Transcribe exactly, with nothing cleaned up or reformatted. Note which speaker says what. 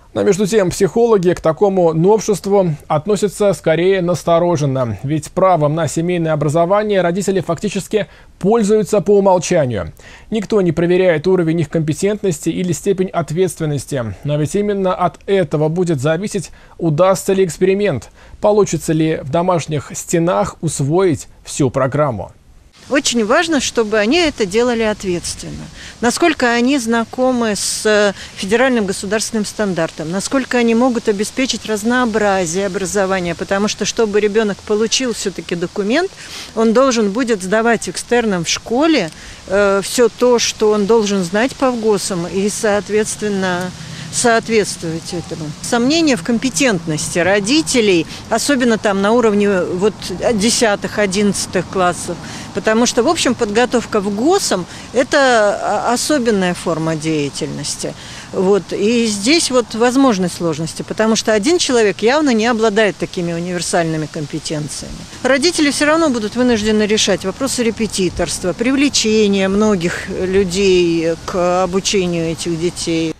Speaker 1: Но между тем психологи к такому новшеству относятся скорее настороженно. Ведь правом на семейное образование родители фактически пользуются по умолчанию. Никто не проверяет уровень их компетентности или степень ответственности. Но ведь именно от этого будет зависеть, удастся ли эксперимент, получится ли в домашних стенах усвоить всю программу.
Speaker 2: Очень важно, чтобы они это делали ответственно. Насколько они знакомы с федеральным государственным стандартом, насколько они могут обеспечить разнообразие образования, потому что, чтобы ребенок получил все-таки документ, он должен будет сдавать экстерном в школе э, все то, что он должен знать по ВГОСам, и, соответственно, соответствовать этому. Сомнения в компетентности родителей, особенно там на уровне вот десятых-одиннадцатых классов, потому что, в общем, подготовка в ГОСам – это особенная форма деятельности. Вот. И здесь вот возможны сложности, потому что один человек явно не обладает такими универсальными компетенциями. Родители все равно будут вынуждены решать вопросы репетиторства, привлечения многих людей к обучению этих детей.